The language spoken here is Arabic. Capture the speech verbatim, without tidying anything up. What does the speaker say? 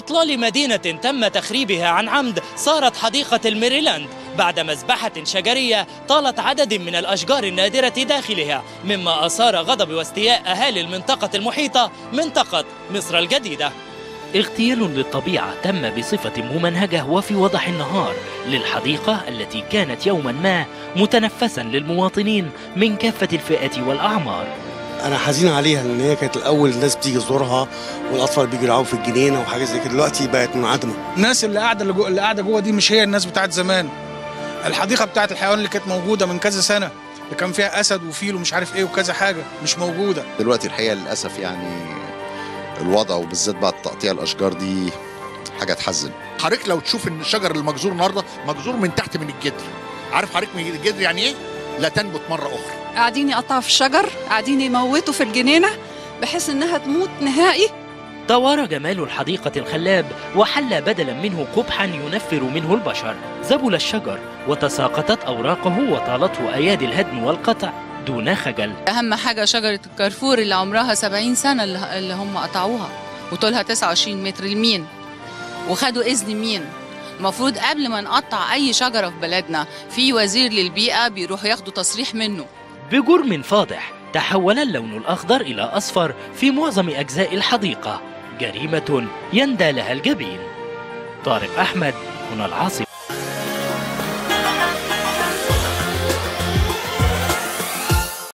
إطلال مدينة تم تخريبها عن عمد صارت حديقة الميريلاند بعد مذبحة شجرية طالت عدد من الأشجار النادرة داخلها، مما أثار غضب واستياء أهالي المنطقة المحيطة منطقة مصر الجديدة. اغتيال للطبيعة تم بصفة ممنهجة وفي وضح النهار للحديقة التي كانت يوما ما متنفسا للمواطنين من كافة الفئات والأعمار. أنا حزين عليها لأن هي كانت الأول الناس بتيجي تزورها والأطفال بيجوا يلعبوا في الجنينة وحاجات زي كده، دلوقتي بقت منعدمة. الناس اللي قاعدة اللي, جو... اللي قاعدة جوه دي مش هي الناس بتاعت زمان. الحديقة بتاعت الحيوان اللي كانت موجودة من كذا سنة اللي كان فيها أسد وفيل ومش عارف إيه وكذا حاجة مش موجودة دلوقتي. الحقيقة للأسف يعني الوضع وبالذات بعد تقطيع الأشجار دي حاجة تحزن. حضرتك لو تشوف ان الشجر المجذور النهارده مجذور من تحت من الجدر، عارف حضرتك من الجدر يعني ايه؟ لا تنبت مرة أخرى. قاعدين يقطعوا في الشجر، قاعدين يموتوا في الجنينة بحيث إنها تموت نهائي. دوار جمال الحديقة الخلاب وحل بدلا منه قبحا ينفر منه البشر. ذبل الشجر وتساقطت أوراقه وطالته أيادي الهدم والقطع دون خجل. أهم حاجة شجرة الكرفور اللي عمرها سبعين سنة اللي هم قطعوها وطولها تسعة وعشرين متر. لمين؟ وخدوا إذن مين؟ المفروض قبل ما نقطع أي شجرة في بلدنا في وزير للبيئة بيروحوا ياخدوا تصريح منه. بجرم فاضح تحول اللون الأخضر إلى أصفر في معظم أجزاء الحديقة، جريمة يندى لها الجبين. طارق أحمد، هنا العاصمة.